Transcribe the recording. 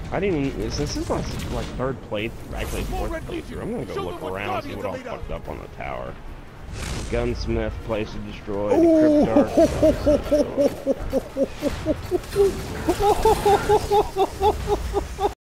I didn't even, since this is my like third play, actually fourth playthrough, I'm gonna go look around and see what all fucked up on the tower. Gunsmith, place to destroy, the Cryptarch.